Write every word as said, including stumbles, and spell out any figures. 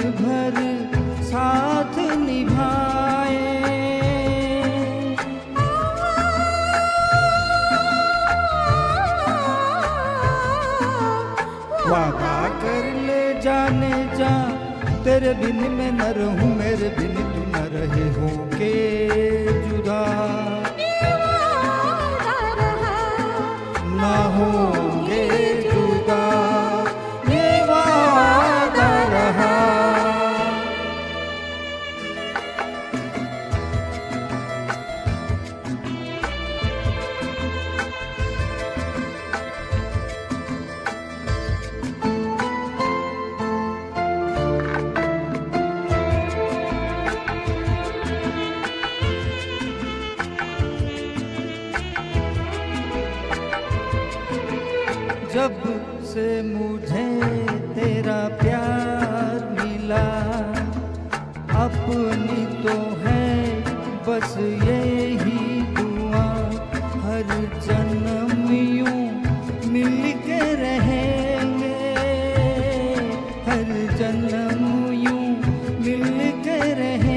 भर साथ निभाए। वादा कर ले जाने जा, तेरे बिन मैं न रहूं, मेरे बिन तू न रहे होके जुदा। ना होंगे जुदा, ये वादा रहा। जब से मुझे तेरा प्यार मिला, अपनी तो है बस यही दुआ। हर जन्म यूं मिल के रहेंगे, हर जन्म यूं मिल के रहेंगे।